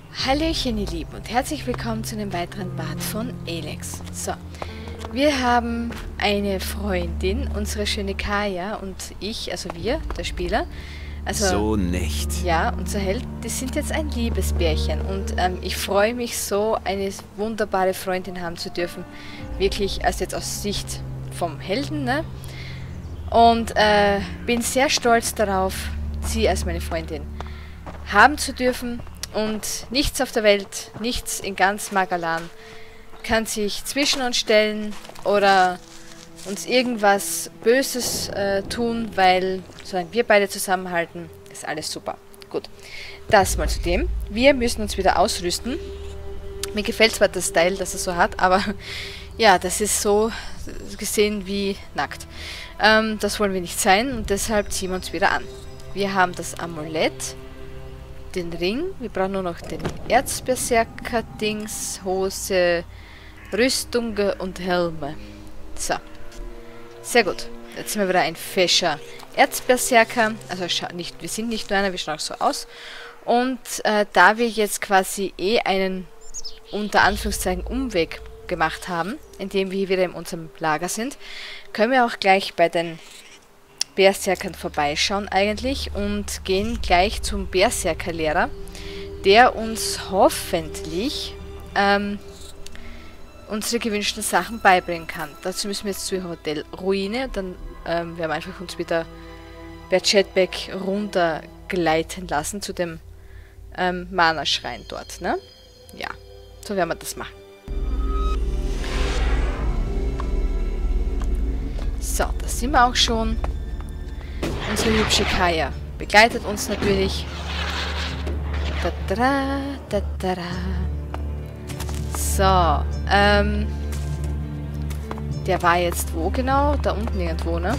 Hallöchen ihr Lieben und herzlich willkommen zu einem weiteren Part von Elex. So, wir haben eine Freundin, unsere schöne Kaya und ich, also wir, der Spieler. Also, so nicht. Ja, unser Held, die sind jetzt ein Liebespärchen und ich freue mich so, eine wunderbare Freundin haben zu dürfen. Wirklich, also jetzt aus Sicht vom Helden, ne? Und bin sehr stolz darauf, sie als meine Freundin haben zu dürfen. Und nichts auf der Welt, nichts in ganz Magalan kann sich zwischen uns stellen oder uns irgendwas Böses tun, weil solange wir beide zusammenhalten, ist alles super. Gut, das mal zu dem. Wir müssen uns wieder ausrüsten. Mir gefällt zwar das Style, das er so hat, aber ja, das ist so gesehen wie nackt. Das wollen wir nicht sein und deshalb ziehen wir uns wieder an. Wir haben das Amulett, den Ring, wir brauchen nur noch den Erzberserker-Dings, Hose, Rüstung und Helme. So, sehr gut. Jetzt sind wir wieder ein fescher Erzberserker, also wir sind nicht nur einer, wir schauen auch so aus. Und da wir jetzt quasi einen, unter Anführungszeichen, Umweg gemacht haben, indem wir hier wieder in unserem Lager sind, können wir auch gleich bei den Berserkern vorbeischauen eigentlich und gehen gleich zum Berserkerlehrer, der uns hoffentlich unsere gewünschten Sachen beibringen kann. Dazu müssen wir jetzt zur Hotelruine, dann werden wir einfach uns wieder per Jetpack runtergleiten lassen zu dem Mana-Schrein dort, ne? Ja, so werden wir das machen. So, da sind wir auch schon. Unsere hübsche Kaya begleitet uns natürlich. Da-da-da, da-da-da. So, der war jetzt wo genau? Da unten irgendwo, ne?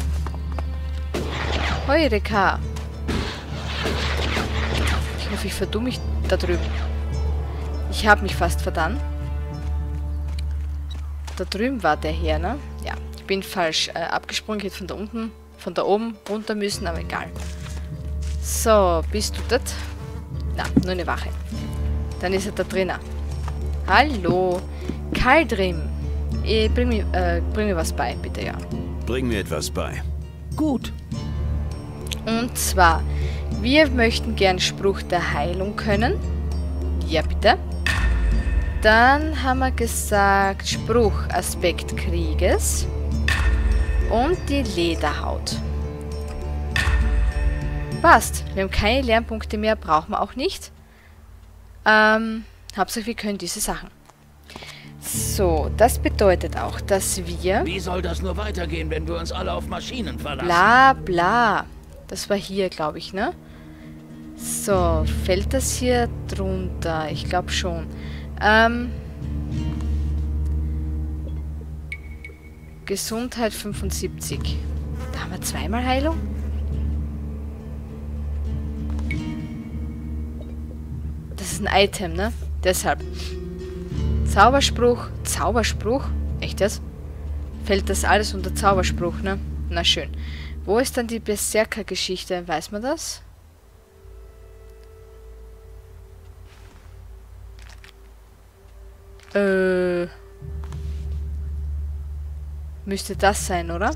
Heureka! Ich hoffe, ich verdumme mich da drüben. Ich habe mich fast verdammt. Da drüben war der her, ne? Ja, ich bin falsch abgesprungen, ich hätte von da oben runter müssen, aber egal. So, bist du das? Na, nur eine Wache. Dann ist er da drinnen. Hallo, Kaldrim. Bring mir was bei, bitte, ja. Bring mir etwas bei. Gut. Und zwar, wir möchten gern Spruch der Heilung können. Ja, bitte. Dann haben wir gesagt, Spruch Aspekt Krieges. Und die Lederhaut. Passt. Wir haben keine Lernpunkte mehr, brauchen wir auch nicht. Hauptsache wir können diese Sachen. So, das bedeutet auch, dass wir... Wie soll das nur weitergehen, wenn wir uns alle auf Maschinen verlassen? Bla bla. Das war hier, glaube ich, ne? So, fällt das hier drunter? Ich glaube schon. Gesundheit 75. Da haben wir zweimal Heilung. Das ist ein Item, ne? Deshalb. Zauberspruch. Zauberspruch? Echt jetzt? Fällt das alles unter Zauberspruch, ne? Na schön. Wo ist dann die Berserker-Geschichte? Weiß man das? Müsste das sein, oder?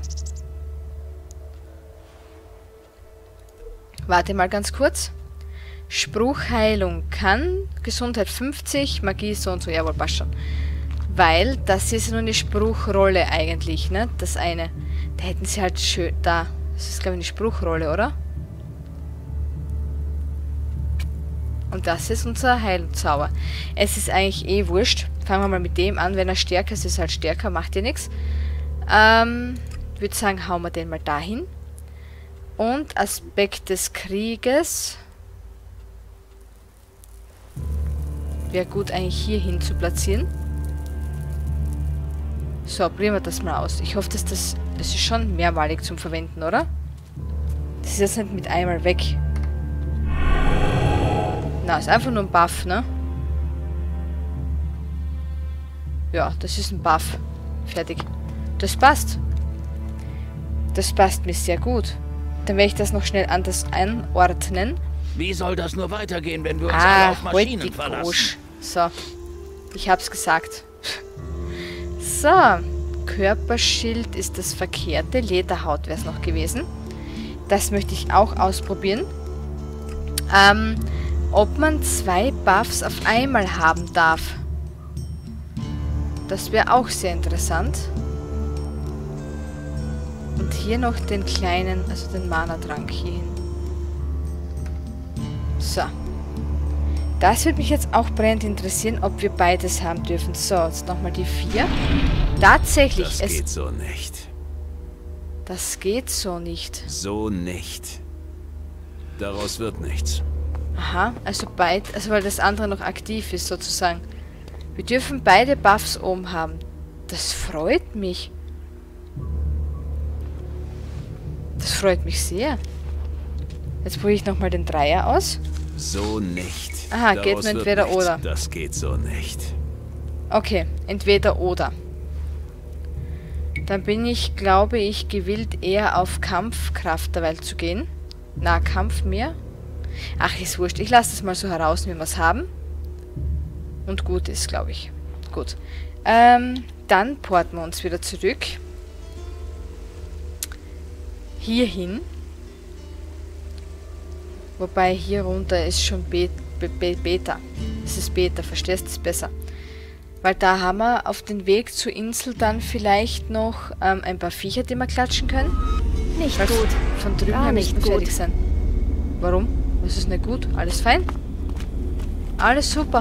Warte mal ganz kurz. Spruchheilung kann, Gesundheit 50, Magie so und so, jawohl, passt schon. Weil, das ist nur eine Spruchrolle eigentlich, ne? Das eine. Da hätten sie halt schön, da. Das ist, glaube ich, eine Spruchrolle, oder? Und das ist unser Heilzauber. Es ist eigentlich eh wurscht. Fangen wir mal mit dem an. Wenn er stärker ist, ist er halt stärker, macht ja nichts. Würde sagen, hauen wir den mal dahin. Und Aspekt des Krieges. Wäre gut eigentlich hier hin zu platzieren. So, probieren wir das mal aus. Ich hoffe, dass das ist schon mehrmalig zum Verwenden, oder? Das ist jetzt nicht mit einmal weg. Na, ist einfach nur ein Buff, ne? Ja, das ist ein Buff. Fertig. Das passt. Das passt mir sehr gut. Dann werde ich das noch schnell anders einordnen. Wie soll das nur weitergehen, wenn wir uns alle auf halt Maschinen die verlassen? Gosch. So. Ich hab's gesagt. So. Körperschild ist das verkehrte. Lederhaut wäre es noch gewesen. Das möchte ich auch ausprobieren. Ob man 2 Buffs auf einmal haben darf. Das wäre auch sehr interessant. Und hier noch den kleinen, also den Mana-Trank hier hin. So. Das würde mich jetzt auch brennend interessieren, ob wir beides haben dürfen. So, jetzt nochmal die 4. Tatsächlich. Das geht so nicht. Das geht so nicht. So nicht. Daraus wird nichts. Aha, also weil das andere noch aktiv ist, sozusagen. Wir dürfen beide Buffs oben haben. Das freut mich. Das freut mich sehr. Jetzt probiere ich nochmal den Dreier aus. So nicht. Aha, Daraus geht nur wird entweder nichts. oder. Das geht so nicht. Okay, entweder oder. Dann bin ich, glaube ich, gewillt eher auf Kampfkraft derweil zu gehen. Nahkampf mehr. Ach, ist wurscht. Ich lasse das mal so heraus, wie wir es haben. Und gut ist, glaube ich. Gut. Dann porten wir uns wieder zurück. Hierhin. Wobei hier runter ist schon Beta. Es ist Beta, verstehst du es besser? Weil da haben wir auf den Weg zur Insel dann vielleicht noch ein paar Viecher, die wir klatschen können. Nicht Weil gut. von drüben Gar her nicht müssten gut. fertig sein. Warum? Was ist nicht gut? Alles fein? Alles super.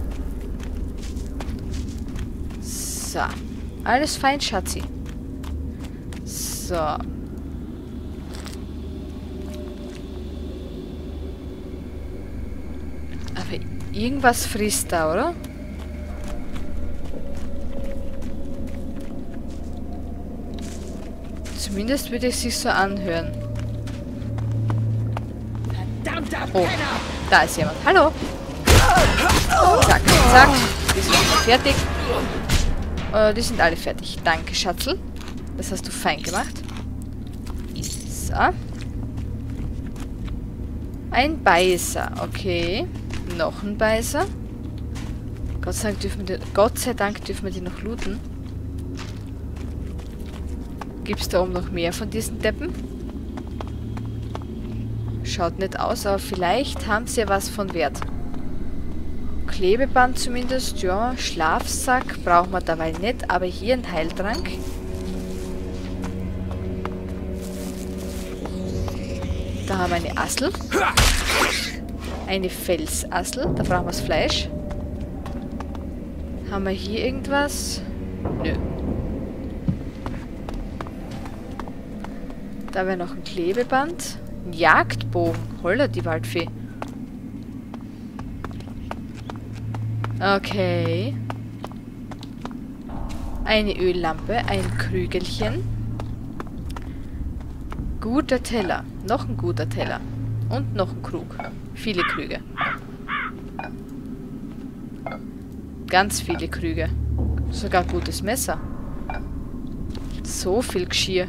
So. Alles fein, Schatzi. So. Aber irgendwas frisst da, oder? Zumindest würde es sich so anhören. Verdammter Oh, Penner! da ist jemand. Hallo. Zack, zack. Die sind alle fertig. Die sind alle fertig. Danke, Schatzel. Das hast du fein gemacht. So. Ein Beißer. Okay. Noch ein Beißer. Gott sei Dank dürfen wir die noch looten. Gibt es da oben noch mehr von diesen Deppen? Schaut nicht aus, aber vielleicht haben sie ja was von Wert. Klebeband zumindest, ja. Schlafsack brauchen wir dabei nicht, aber hier ein Heiltrank. Da haben wir eine Assel. Eine Felsassel, da brauchen wir das Fleisch. Haben wir hier irgendwas? Nö. Da wäre noch ein Klebeband. Ein Jagdbogen. Holla, die Waldfee. Okay. Eine Öllampe, ein Krügelchen. Guter Teller. Noch ein guter Teller. Und noch ein Krug. Viele Krüge. Ganz viele Krüge. Sogar gutes Messer. So viel Geschirr.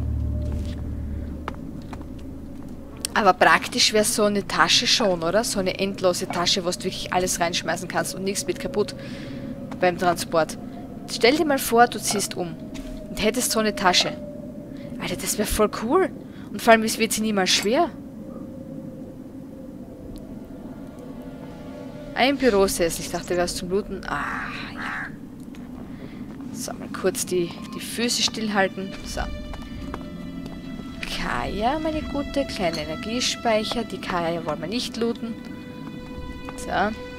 Aber praktisch wäre so eine Tasche schon, oder? So eine endlose Tasche, wo du wirklich alles reinschmeißen kannst und nichts wird kaputt beim Transport. Stell dir mal vor, du ziehst um und hättest so eine Tasche. Alter, das wäre voll cool. Und vor allem, es wird sie niemals schwer. Ein Bürosessel. Ich dachte, wäre es zum Looten. Ah, ja. So, mal kurz die Füße stillhalten. So. Kaya, meine gute, kleine Energiespeicher. Die Kaya wollen wir nicht looten. So.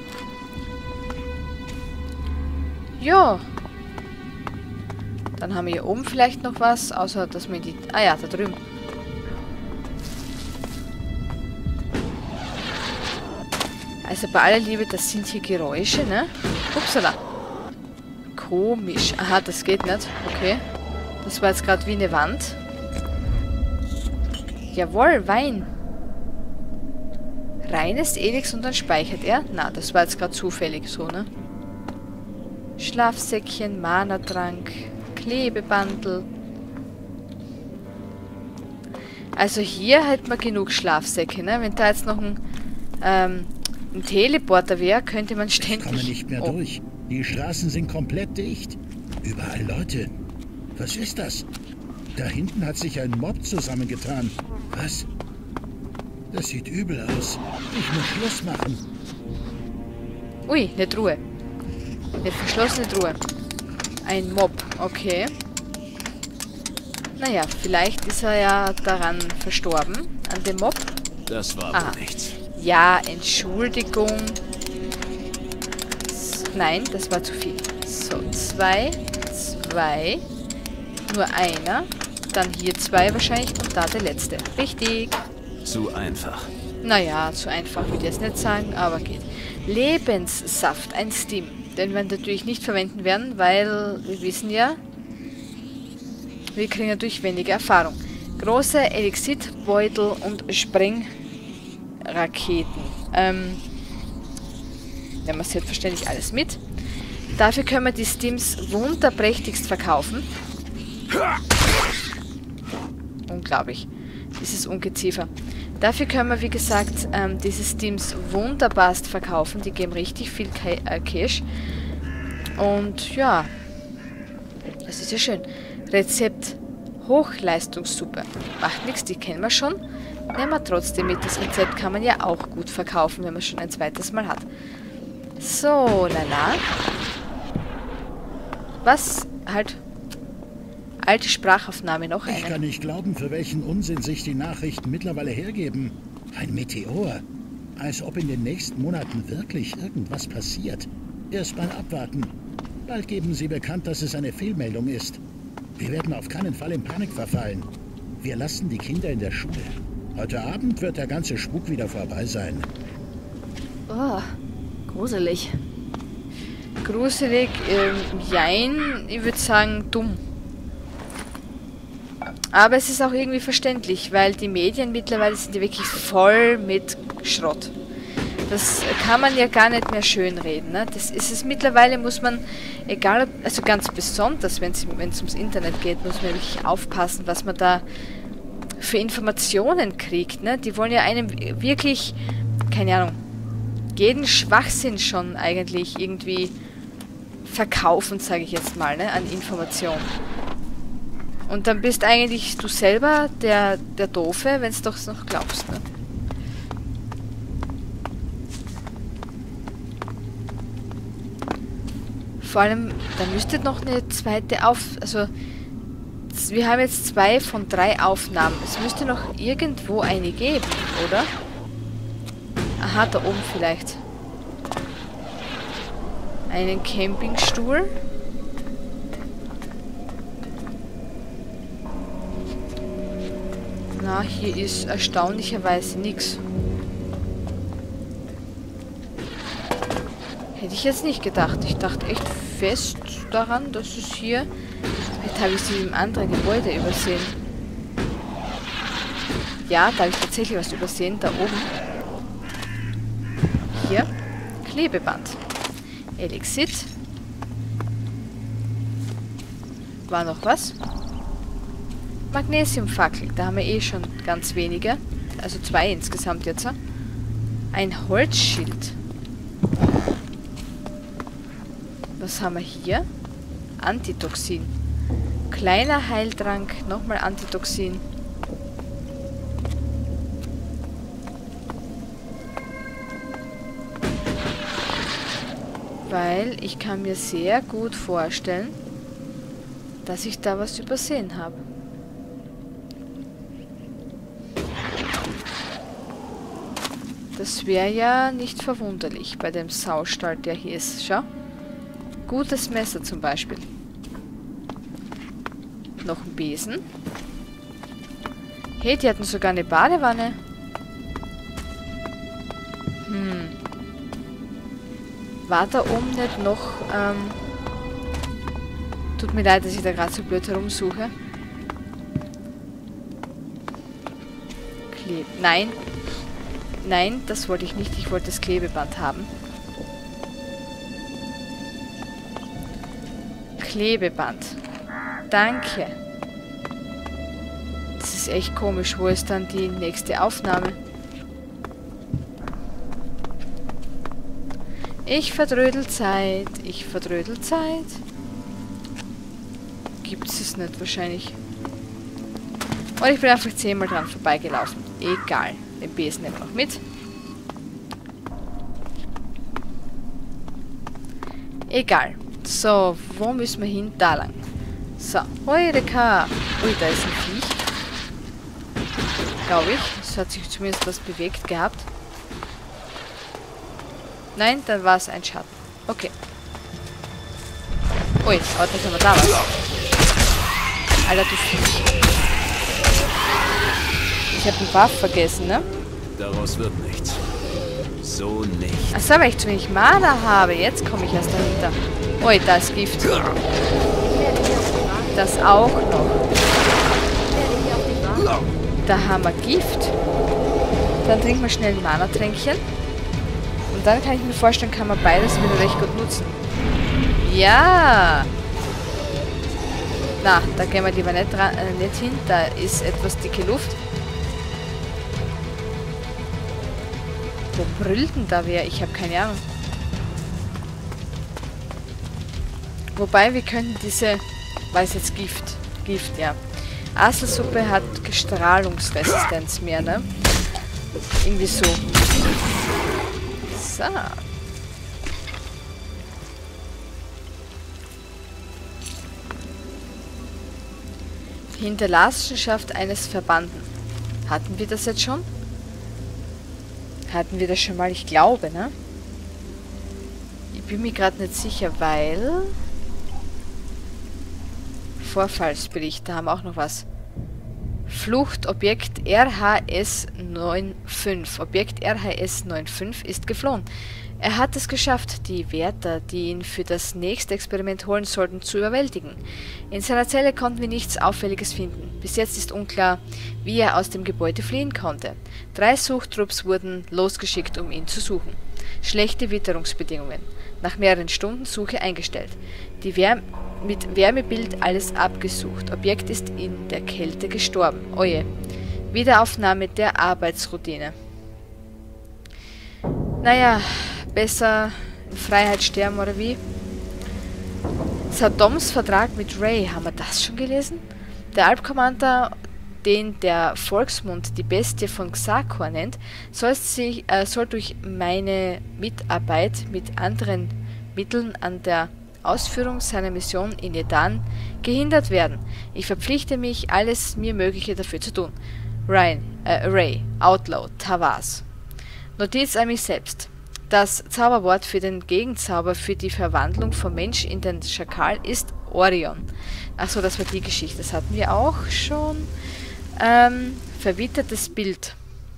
Ja. Dann haben wir hier oben vielleicht noch was, außer dass wir die... Ah ja, da drüben. Also bei aller Liebe, das sind hier Geräusche, ne? Upsala. Komisch. Aha, das geht nicht. Okay. Das war jetzt gerade wie eine Wand. Jawohl, Wein. Reines Elix und dann speichert er. Na, das war jetzt gerade zufällig so, ne? Schlafsäckchen, Mana-Trank, Klebebandel. Also hier hätten wir genug Schlafsäcke, ne? Wenn da jetzt noch ein ein Teleporter wäre, könnte man ständig... Ich komme nicht mehr durch. Die Straßen sind komplett dicht. Überall Leute. Was ist das? Da hinten hat sich ein Mob zusammengetan. Was? Das sieht übel aus. Ich muss Schluss machen. Ui, eine Truhe. Eine verschlossene Truhe. Ein Mob, okay. Naja, vielleicht ist er ja daran verstorben, an dem Mob. Das war wohl nichts. Ja, Entschuldigung. Nein, das war zu viel. So, 2, 2, nur einer. Dann hier 2 wahrscheinlich und da der letzte. Richtig. Zu einfach. Naja, zu einfach würde ich jetzt nicht sagen, aber geht. Lebenssaft, ein Stim. Den wir natürlich nicht verwenden werden, weil wir wissen ja, wir kriegen natürlich weniger Erfahrung. Große Elixitbeutel und Sprengraketen. Nehmen wir selbstverständlich alles mit. Dafür können wir die Stims wunderprächtigst verkaufen. Unglaublich. Dieses Ungeziefer. Dafür können wir, wie gesagt, diese Stims wunderbarst verkaufen. Die geben richtig viel Cash. Und ja, das ist ja schön. Rezept Hochleistungssuppe. Macht nichts, die kennen wir schon. Nehmen wir trotzdem mit. Das Rezept kann man ja auch gut verkaufen, wenn man schon ein zweites Mal hat. So, lala. Was? Halt. Alte Sprachaufnahme, noch eine. Ich kann nicht glauben, für welchen Unsinn sich die Nachrichten mittlerweile hergeben. Ein Meteor. Als ob in den nächsten Monaten wirklich irgendwas passiert. Erst mal abwarten. Bald geben sie bekannt, dass es eine Fehlmeldung ist. Wir werden auf keinen Fall in Panik verfallen. Wir lassen die Kinder in der Schule. Heute Abend wird der ganze Spuk wieder vorbei sein. Oh, gruselig. Gruselig, jein, ich würde sagen dumm. Aber es ist auch irgendwie verständlich, weil die Medien mittlerweile sind ja wirklich voll mit Schrott. Das kann man ja gar nicht mehr schönreden. Ne? Das ist es mittlerweile, muss man, egal, also ganz besonders, wenn es ums Internet geht, muss man wirklich aufpassen, was man da für Informationen kriegt. Ne? Die wollen ja einem wirklich, keine Ahnung, jeden Schwachsinn schon eigentlich irgendwie verkaufen, sage ich jetzt mal, ne, an Informationen. Und dann bist eigentlich du selber der Doofe, wenn es doch noch glaubst. Ne? Vor allem, da müsste noch eine zweite also wir haben jetzt 2 von 3 Aufnahmen. Es müsste noch irgendwo eine geben, oder? Aha, da oben vielleicht. Einen Campingstuhl. Na, hier ist erstaunlicherweise nichts. Hätte ich jetzt nicht gedacht. Ich dachte echt fest daran, dass es hier... Vielleicht habe ich sie im anderen Gebäude übersehen. Ja, da habe ich tatsächlich was übersehen. Da oben. Hier. Klebeband. Elixit. War noch was? Magnesiumfackel. Da haben wir eh schon ganz wenige. Also 2 insgesamt jetzt. Ein Holzschild. Was haben wir hier? Antitoxin. Kleiner Heiltrank. Nochmal Antitoxin. Weil ich kann mir sehr gut vorstellen, dass ich da was übersehen habe. Das wäre ja nicht verwunderlich bei dem Saustall, der hier ist. Schau. Gutes Messer zum Beispiel. Noch ein Besen. Hey, die hatten sogar eine Badewanne. War da oben nicht noch, tut mir leid, dass ich da gerade so blöd herumsuche. Nein. Nein, das wollte ich nicht. Ich wollte das Klebeband haben. Klebeband. Danke. Das ist echt komisch. Wo ist dann die nächste Aufnahme? Ich verdrödel Zeit. Ich verdrödel Zeit. Gibt es nicht wahrscheinlich. Und ich bin einfach 10-mal dran vorbeigelaufen. Egal. Den Besen nehmen wir noch mit. Egal. So, wo müssen wir hin? Da lang. So, Heureka. Ui, da ist ein Viech. Glaube ich. Es hat sich zumindest was bewegt gehabt. Nein, dann war es ein Schatten. Okay. Ui, warte, jetzt haben wir da was. Alter, du Viech. Ich habe den Buff vergessen, ne? Daraus wird nichts. So nicht. Achso, weil ich zu wenig Mana habe. Jetzt komme ich erst dahinter. Ui, da ist Gift. Das auch noch. Da haben wir Gift. Dann trinken wir schnell ein Mana-Tränkchen. Und dann kann ich mir vorstellen, kann man beides wieder recht gut nutzen. Ja! Na, da gehen wir lieber nicht hin. Da ist etwas dicke Luft. Wo brüllt denn da wer? Ich habe keine Ahnung. Wobei, wir können diese... Weiß jetzt Gift. Gift, ja. Aselsuppe hat Strahlungsresistenz mehr, ne? Irgendwie so. So. Hinterlassenschaft eines Verbannten. Hatten wir das jetzt schon? Hatten wir das schon mal? Ich glaube, ne? Ich bin mir gerade nicht sicher, weil... Vorfallsbericht, da haben wir auch noch was. Fluchtobjekt RHS-95. Objekt RHS-95 ist geflohen. Er hat es geschafft, die Wärter, die ihn für das nächste Experiment holen sollten, zu überwältigen. In seiner Zelle konnten wir nichts Auffälliges finden. Bis jetzt ist unklar, wie er aus dem Gebäude fliehen konnte. 3 Suchtrupps wurden losgeschickt, um ihn zu suchen. Schlechte Witterungsbedingungen. Nach mehreren Stunden Suche eingestellt. Mit Wärmebild alles abgesucht. Objekt ist in der Kälte gestorben. Oje. Wiederaufnahme der Arbeitsroutine. Naja, besser in Freiheit sterben oder wie? Saddams Vertrag mit Ray. Haben wir das schon gelesen? Der Alpkommander, den der Volksmund die Bestie von Xakor nennt, soll durch meine Mitarbeit mit anderen Mitteln an der Ausführung seiner Mission in Edan gehindert werden. Ich verpflichte mich, alles mir Mögliche dafür zu tun. Ray, Outlaw, Tavas. Notiz an mich selbst. Das Zauberwort für den Gegenzauber für die Verwandlung vom Mensch in den Schakal ist Orion. Achso, das war die Geschichte. Das hatten wir auch schon. Verwittertes Bild.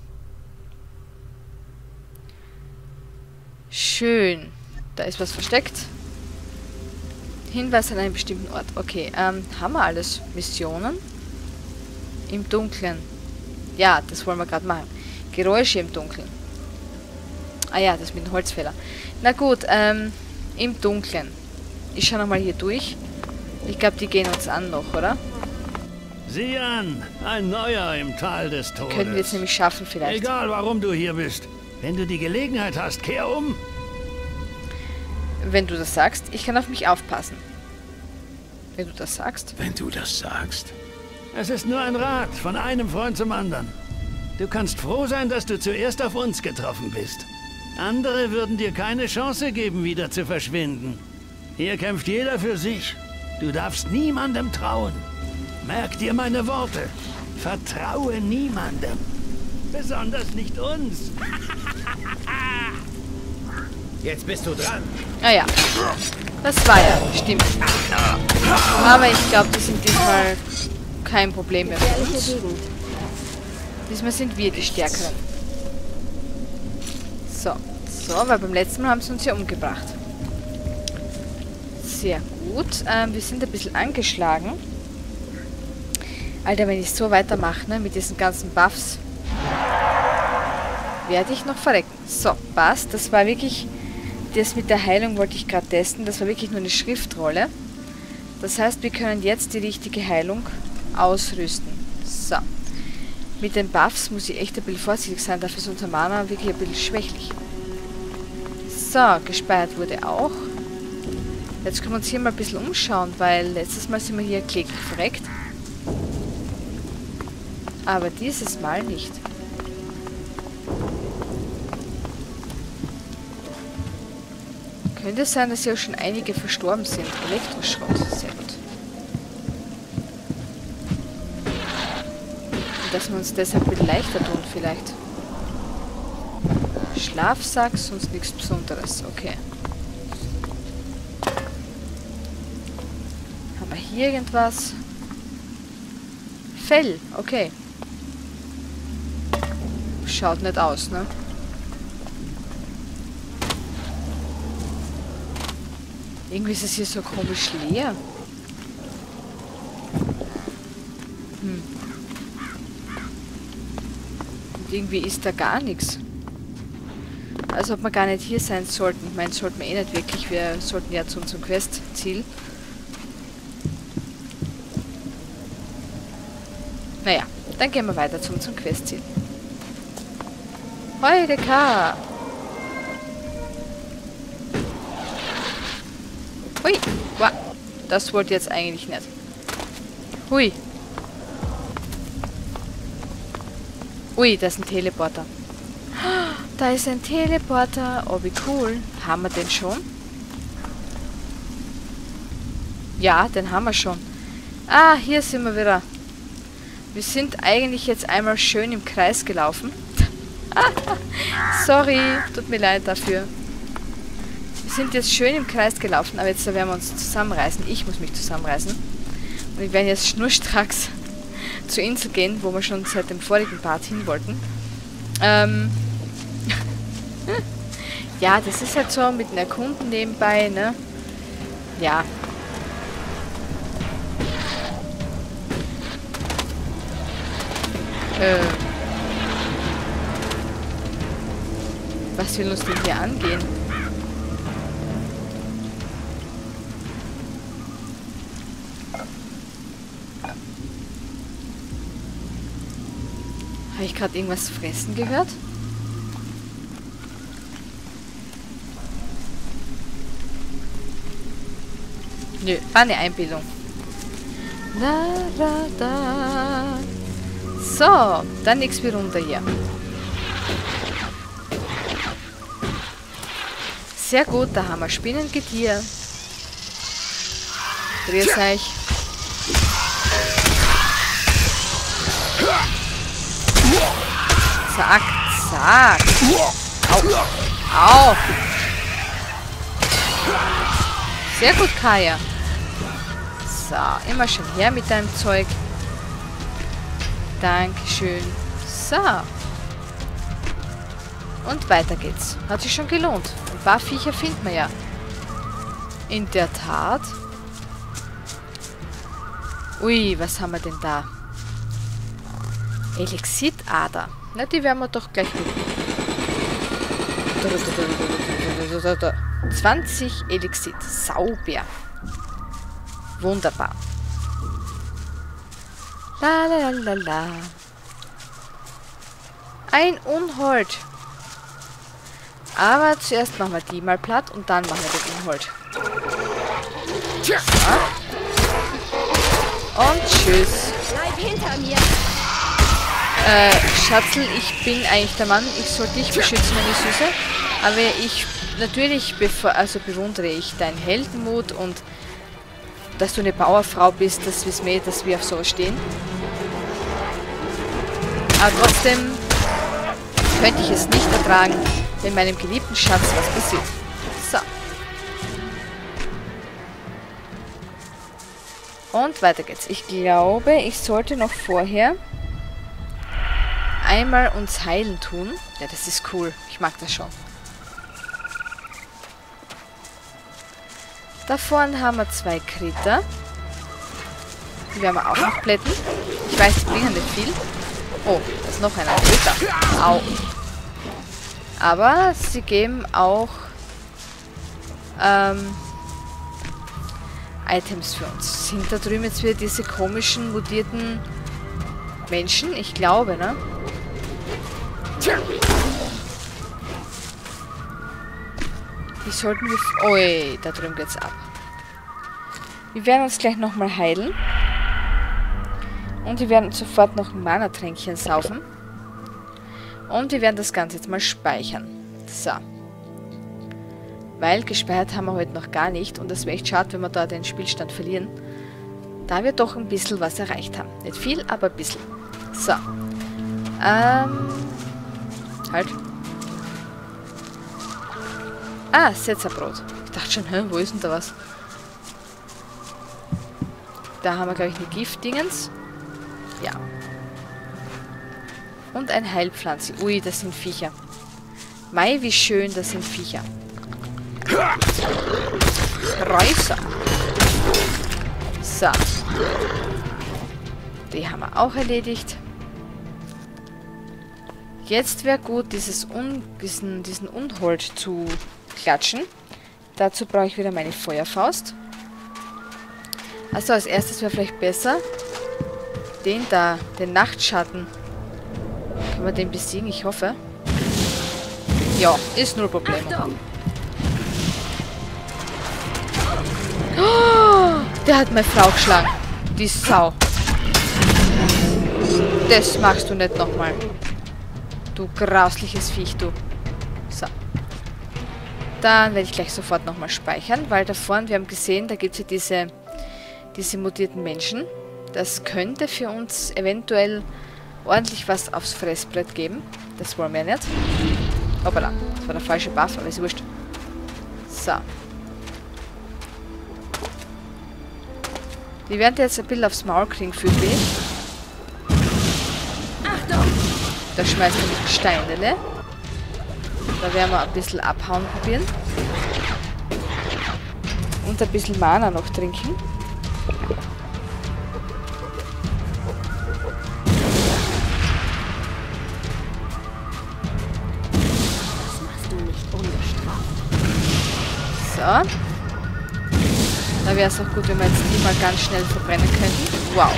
Schön. Da ist was versteckt. Hinweis an einen bestimmten Ort. Okay, haben wir alles? Missionen? Im Dunkeln. Ja, das wollen wir gerade machen. Geräusche im Dunkeln. Ah ja, das mit dem Holzfäller. Na gut, im Dunkeln. Ich schaue nochmal hier durch. Ich glaube, die gehen uns an noch, oder? Sieh an, ein Neuer im Tal des Todes. Können wir jetzt nämlich schaffen vielleicht. Egal, warum du hier bist. Wenn du die Gelegenheit hast, kehr um. Wenn du das sagst, ich kann auf mich aufpassen. Wenn du das sagst. Wenn du das sagst. Es ist nur ein Rat von einem Freund zum anderen. Du kannst froh sein, dass du zuerst auf uns getroffen bist. Andere würden dir keine Chance geben, wieder zu verschwinden. Hier kämpft jeder für sich. Du darfst niemandem trauen. Merk dir meine Worte. Vertraue niemandem. Besonders nicht uns. Jetzt bist du dran. Ah ja. Das war ja, stimmt. Aber ich glaube, die sind diesmal kein Problem mehr für uns. Diesmal sind wir die Stärkeren. So, weil beim letzten Mal haben sie uns ja umgebracht. Sehr gut. Wir sind ein bisschen angeschlagen. Alter, wenn ich so weitermache, ne, mit diesen ganzen Buffs, werde ich noch verrecken. So, passt. Das war wirklich... Das mit der Heilung wollte ich gerade testen. Das war wirklich nur eine Schriftrolle. Das heißt, wir können jetzt die richtige Heilung ausrüsten. So. Mit den Buffs muss ich echt ein bisschen vorsichtig sein. Dafür ist unser Mana wirklich ein bisschen schwächlich. So. So, gespeichert wurde auch. Jetzt können wir uns hier mal ein bisschen umschauen, weil letztes Mal sind wir hier kläglich verreckt. Aber dieses Mal nicht. Könnte sein, dass ja schon einige verstorben sind. Elektroschrott, sehr gut. Und dass wir uns deshalb ein bisschen leichter tun vielleicht. Schlafsack, sonst nichts Besonderes. Okay. Haben wir hier irgendwas? Fell, okay. Schaut nicht aus, ne? Irgendwie ist es hier so komisch leer. Und irgendwie ist da gar nichts. Als ob wir gar nicht hier sein sollten. Ich meine, sollten wir eh nicht wirklich. Wir sollten ja zu unserem Questziel. Naja, dann gehen wir weiter zu unserem Questziel. Heureka! Hui! Wow. Das wollte ich jetzt eigentlich nicht. Hui! Ui, da ist ein Teleporter. Da ist ein Teleporter. Oh, wie cool. Haben wir den schon? Ja, den haben wir schon. Ah, hier sind wir wieder. Wir sind eigentlich jetzt einmal schön im Kreis gelaufen. Sorry, tut mir leid dafür. Wir sind jetzt schön im Kreis gelaufen, aber jetzt werden wir uns zusammenreißen. Ich muss mich zusammenreißen. Und wir werden jetzt schnurstracks zur Insel gehen, wo wir schon seit dem vorigen Part hin wollten. Ja, das ist halt so mit dem Erkunden nebenbei, ne? Ja. Was will uns denn hier angehen? Habe ich gerade irgendwas fressen gehört? Nö, war eine Einbildung. Da, da, da. So, dann nichts wie runter hier. Sehr gut, da haben wir Spinnengetier. Grüß euch. Zack, zack. Au. Au. Sehr gut, Kaya. So, immer schön her mit deinem Zeug. Dankeschön. So. Und weiter geht's. Hat sich schon gelohnt. Ein paar Viecher finden wir ja. In der Tat. Ui, was haben wir denn da? Elixitader. Na, die werden wir doch gleich mitnehmen. 20 Elixit. Sauber. Wunderbar. La la la la. Ein Unhold. Aber zuerst machen wir die mal platt und dann machen wir den Unhold. So. Und tschüss. Bleib hinter mir. Schatzel, ich bin eigentlich der Mann. Ich soll dich beschützen, meine Süße. Aber ich, natürlich bewundere ich deinen Heldenmut und dass du eine Bauerfrau bist, das wissen wir, dass wir auf sowas stehen. Aber trotzdem könnte ich es nicht ertragen, wenn meinem geliebten Schatz was passiert. So. Und weiter geht's. Ich glaube, ich sollte noch vorher einmal uns heilen tun. Ja, das ist cool. Ich mag das schon. Da vorne haben wir 2 Kritter. Die werden wir auch noch plätten. Ich weiß, die bringen nicht viel. Oh, da ist noch einer. Kritter. Au. Aber sie geben auch Items für uns. Sind da drüben jetzt wieder diese komischen, mutierten Menschen? Ich glaube, ne? Wie sollten wir... Ui, da drüben geht's ab. Wir werden uns gleich nochmal heilen. Und wir werden sofort noch ein Mana-Tränkchen saufen. Und wir werden das Ganze jetzt mal speichern. So. Weil gespeichert haben wir heute noch gar nicht. Und das wäre echt schade, wenn wir da den Spielstand verlieren. Da wir doch ein bisschen was erreicht haben. Nicht viel, aber ein bisschen. So. Halt. Ah, Setzerbrot. Ich dachte schon, hä, wo ist denn da was? Da haben wir, glaube ich, eine Giftdingens. Ja. Und ein Heilpflanze. Ui, das sind Viecher. Mei, wie schön, das sind Viecher. Räuser. So. Die haben wir auch erledigt. Jetzt wäre gut, diesen Unhold zu klatschen. Dazu brauche ich wieder meine Feuerfaust. Also als erstes wäre vielleicht besser, den da, den Nachtschatten. Können wir den besiegen? Ich hoffe. Ja, ist nur Problem. Oh, der hat meine Frau geschlagen. Die Sau. Das machst du nicht nochmal. Du grausliches Viech, du. So. Dann werde ich gleich sofort nochmal speichern, weil da vorne, wir haben gesehen, da gibt es ja diese mutierten Menschen. Das könnte für uns eventuell ordentlich was aufs Fressbrett geben. Das wollen wir nicht. Hoppala, das war der falsche Buff, aber ist wurscht. So. Die werden jetzt ein bisschen aufs Maul kriegen, fühle ich. Achtung! Da schmeißt er mit Steine, ne? Da werden wir ein bisschen abhauen probieren. Und ein bisschen Mana noch trinken. Das machst du nicht ungestraft. So. Da wäre es auch gut, wenn wir jetzt die mal ganz schnell verbrennen könnten. Wow.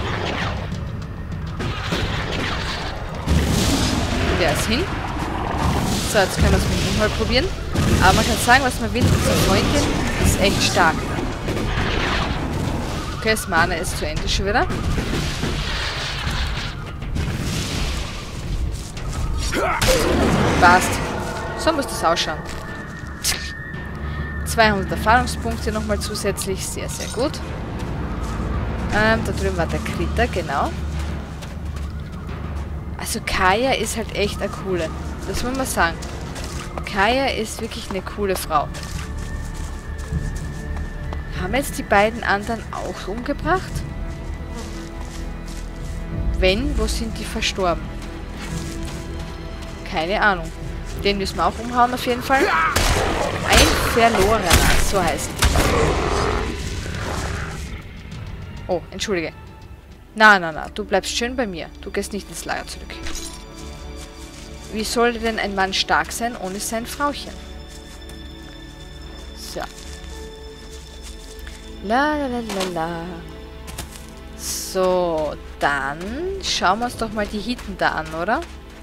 Der ist hin. So, jetzt können wir es mit dem Unhold probieren. Aber man kann sagen, was man will. Unsere Freundin ist echt stark. Okay, das Mana ist zu Ende schon wieder. Passt. So muss das ausschauen. 200 Erfahrungspunkte nochmal zusätzlich. Sehr, sehr gut. Da drüben war der Kritter, genau. Also Kaya ist halt echt eine coole. Das muss man sagen. Kaya ist wirklich eine coole Frau. Haben jetzt die beiden anderen auch umgebracht? Wenn, wo sind die verstorben? Keine Ahnung. Den müssen wir auch umhauen auf jeden Fall. Ein Verlorener, so heißt es. Oh, entschuldige. Na, du bleibst schön bei mir. Du gehst nicht ins Lager zurück. Wie soll denn ein Mann stark sein ohne sein Frauchen? So. La. So, dann schauen wir uns doch mal die Hitten da an, oder?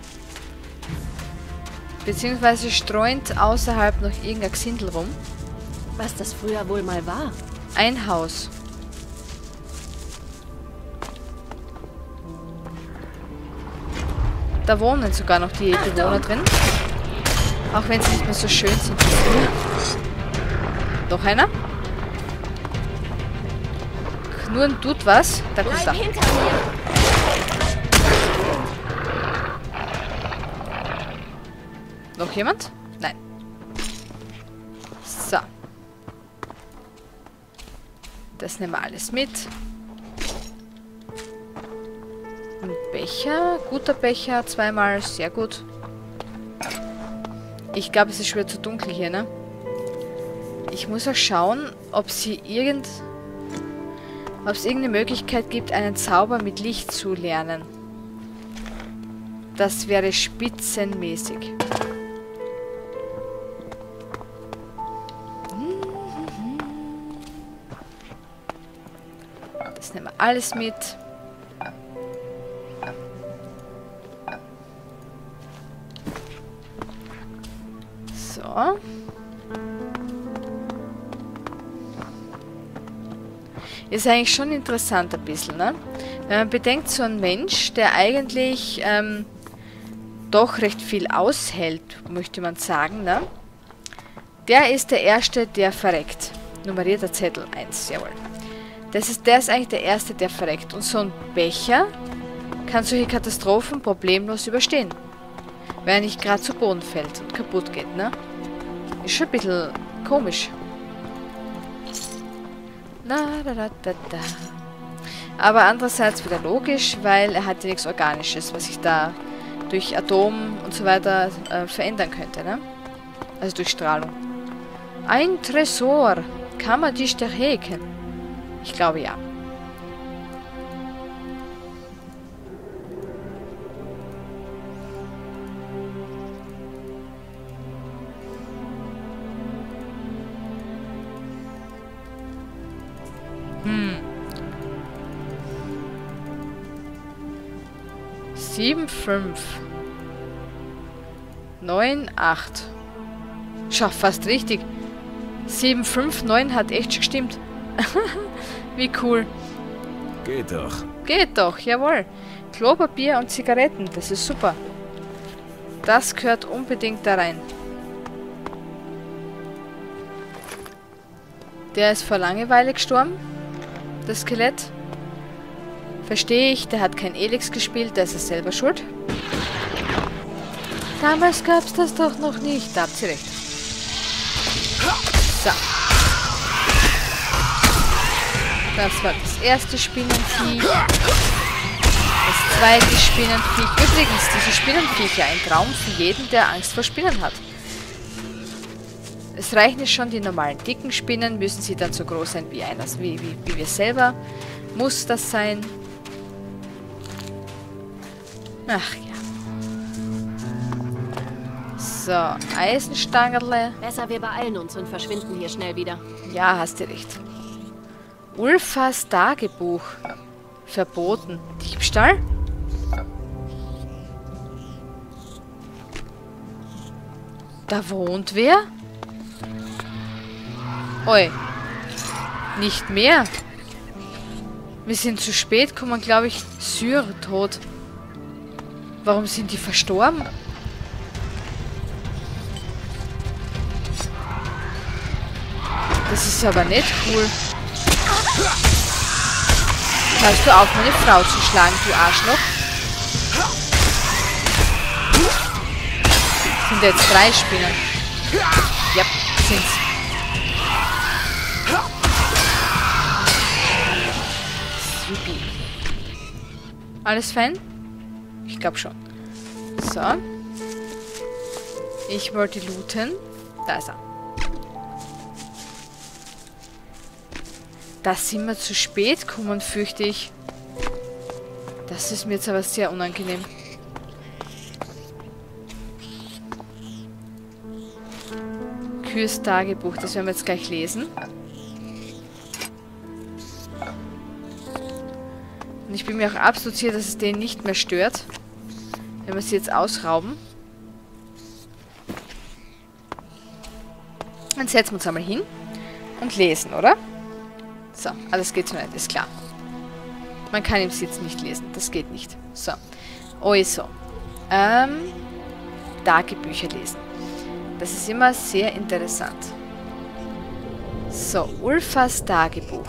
Beziehungsweise streunt außerhalb noch irgendein Gesindel rum. Was das früher wohl mal war. Ein Haus. Da wohnen sogar noch die Bewohner drin. Auch wenn sie nicht mehr so schön sind wie früher. Noch einer. Knurren tut was. Da kommt er. Hinter mir. Noch jemand? Nein. So. Das nehmen wir alles mit. Ein Becher. Guter Becher. Zweimal. Sehr gut. Ich glaube, es ist schon wieder zu dunkel hier, ne? Ich muss auch schauen, ob es irgendeine Möglichkeit gibt, einen Zauber mit Licht zu lernen. Das wäre spitzenmäßig. Das nehmen wir alles mit. So. ist eigentlich schon interessant ein bisschen, ne? Wenn man bedenkt, so ein Mensch, der eigentlich doch recht viel aushält, möchte man sagen, ne? Der ist der Erste, der verreckt. Nummerierter Zettel 1, jawohl. Der ist eigentlich der Erste, der verreckt. Und so ein Becher kann solche Katastrophen problemlos überstehen. Weil er nicht gerade zu Boden fällt und kaputt geht, ne? Ist schon ein bisschen komisch. Aber andererseits wieder logisch, weil er hat ja nichts Organisches, was sich da durch Atom und so weiter verändern könnte, ne? Also durch Strahlung. Ein Tresor. Kann man dich da hacken? Ich glaube ja. Sieben, 5. 9, 8. Schau, fast richtig. 7, 5, 9 hat echt gestimmt. Wie cool. Geht doch. Geht doch, jawohl. Klopapier und Zigaretten, das ist super. Das gehört unbedingt da rein. Der ist vor Langeweile gestorben. Das Skelett. Verstehe ich, der hat kein Elix gespielt, der ist es selber schuld. Damals gab's das doch noch nicht. Da habt ihr recht. So. Das war das erste Spinnenviech. Das zweite Spinnenviech. Übrigens, diese Spinnenviecher, ein Traum für jeden, der Angst vor Spinnen hat. Es reichen schon die normalen dicken Spinnen, müssen sie dann so groß sein wie einer, wie wir selber. Muss das sein? Ach ja. So, Eisenstangerle. Besser, wir beeilen uns und verschwinden hier schnell wieder. Ja, hast du recht. Ulfas Tagebuch. Verboten. Diebstahl? Da wohnt wer? Oi. Nicht mehr. Wir sind zu spät, kommen, glaube ich, Syr tot. Warum sind die verstorben? Das ist aber nicht cool. Hörst du auf, meine Frau zu schlagen, du Arschloch? Sind jetzt 3 Spinnen? Ja, sind's. Supi. Alles fein? Ich glaube schon. So. Ich wollte looten. Da ist er. Da sind wir zu spät gekommen, fürchte ich. Das ist mir jetzt aber sehr unangenehm. Kürs Tagebuch, das werden wir jetzt gleich lesen. Und ich bin mir auch absolut sicher, dass es den nicht mehr stört, wenn wir sie jetzt ausrauben. Dann setzen wir uns einmal hin und lesen, oder? So, alles geht so nicht, ist klar. Man kann im Sitz nicht lesen, das geht nicht. So, also, Tagebücher lesen. Das ist immer sehr interessant. So, Ulfas Tagebuch.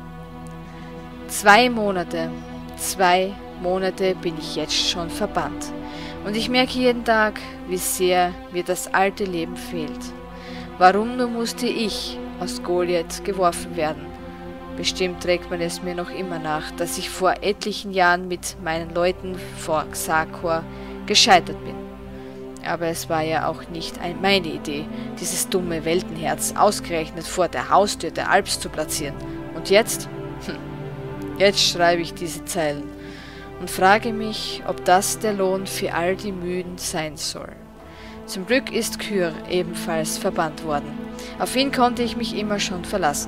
2 Monate. 2 Monate bin ich jetzt schon verbannt. Und ich merke jeden Tag, wie sehr mir das alte Leben fehlt. Warum nur musste ich aus Goliath geworfen werden? Bestimmt trägt man es mir noch immer nach, dass ich vor etlichen Jahren mit meinen Leuten vor Xakor gescheitert bin. Aber es war ja auch nicht meine Idee, dieses dumme Weltenherz ausgerechnet vor der Haustür der Alps zu platzieren. Und jetzt? Jetzt schreibe ich diese Zeilen und frage mich, ob das der Lohn für all die Müden sein soll. Zum Glück ist Kyr ebenfalls verbannt worden. Auf ihn konnte ich mich immer schon verlassen.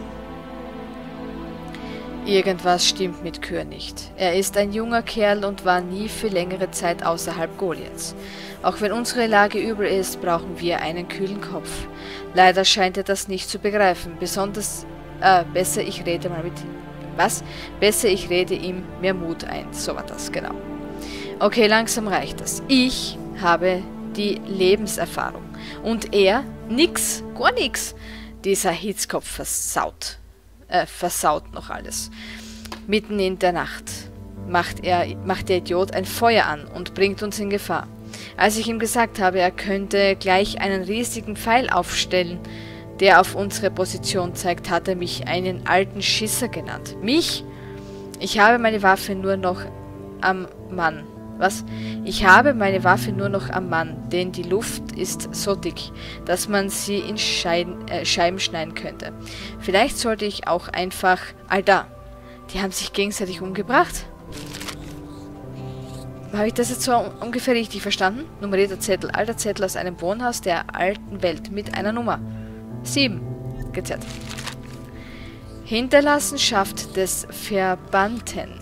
Irgendwas stimmt mit Kyr nicht. Er ist ein junger Kerl und war nie für längere Zeit außerhalb Goliaths. Auch wenn unsere Lage übel ist, brauchen wir einen kühlen Kopf. Leider scheint er das nicht zu begreifen. Besser, ich rede mal mit ihm. Was? Besser, ich rede ihm mehr Mut ein. So war das, genau. Okay, langsam reicht das. Ich habe die Lebenserfahrung. Und er? Nix, gar nix. Dieser Hitzkopf versaut noch alles. Mitten in der Nacht macht der Idiot ein Feuer an und bringt uns in Gefahr. Als ich ihm gesagt habe, er könnte gleich einen riesigen Pfeil aufstellen, der auf unsere Position zeigt, hat er mich einen alten Schisser genannt. Mich? Ich habe meine Waffe nur noch am Mann. Was? Ich habe meine Waffe nur noch am Mann, denn die Luft ist so dick, dass man sie in Scheiben schneiden könnte. Vielleicht sollte ich auch einfach... Alter, die haben sich gegenseitig umgebracht? Habe ich das jetzt so ungefähr richtig verstanden? Nummerierter Zettel. Alter Zettel aus einem Wohnhaus der alten Welt mit einer Nummer. 7. GZ. Hinterlassenschaft des Verbannten.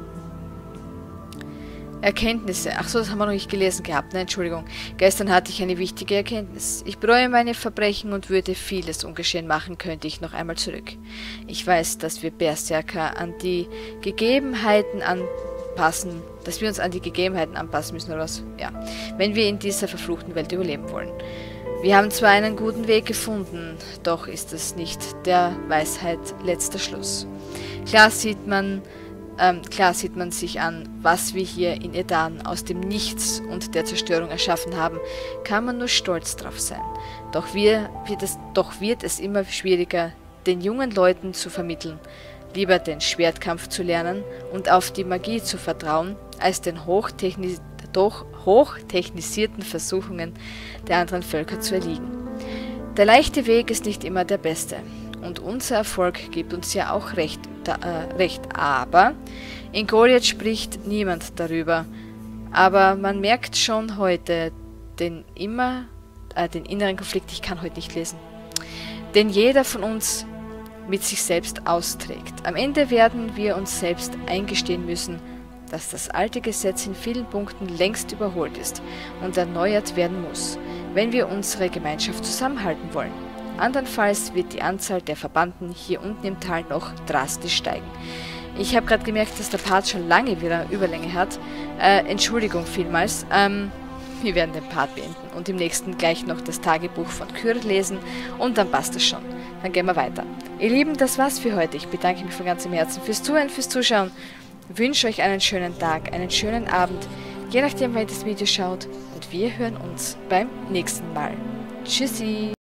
Erkenntnisse. Ach so, das haben wir noch nicht gelesen gehabt. Nein, Entschuldigung. Gestern hatte ich eine wichtige Erkenntnis. Ich bereue meine Verbrechen und würde vieles ungeschehen machen, könnte ich noch einmal zurück. Ich weiß, dass wir Berserker an die Gegebenheiten anpassen, dass wir uns an die Gegebenheiten anpassen müssen, oder was? Ja. Wenn wir in dieser verfluchten Welt überleben wollen. Wir haben zwar einen guten Weg gefunden, doch ist es nicht der Weisheit letzter Schluss. Klar sieht man sich an, was wir hier in Edan aus dem Nichts und der Zerstörung erschaffen haben, kann man nur stolz drauf sein. Doch wird es immer schwieriger, den jungen Leuten zu vermitteln, lieber den Schwertkampf zu lernen und auf die Magie zu vertrauen, als den hochtechnisierten Versuchungen der anderen Völker zu erliegen. Der leichte Weg ist nicht immer der beste. Und unser Erfolg gibt uns ja auch recht. Aber in Goliath spricht niemand darüber. Aber man merkt schon heute den inneren Konflikt. Ich kann heute nicht lesen. Den jeder von uns mit sich selbst austrägt. Am Ende werden wir uns selbst eingestehen müssen, dass das alte Gesetz in vielen Punkten längst überholt ist und erneuert werden muss, wenn wir unsere Gemeinschaft zusammenhalten wollen. Andernfalls wird die Anzahl der Verbannten hier unten im Tal noch drastisch steigen. Ich habe gerade gemerkt, dass der Part schon lange wieder Überlänge hat. Entschuldigung vielmals. Wir werden den Part beenden und im nächsten gleich noch das Tagebuch von Kyr lesen und dann passt es schon. Dann gehen wir weiter. Ihr Lieben, das war's für heute. Ich bedanke mich von ganzem Herzen fürs Zuhören, fürs Zuschauen. Ich wünsche euch einen schönen Tag, einen schönen Abend, je nachdem, wann ihr das Video schaut. Und wir hören uns beim nächsten Mal. Tschüssi!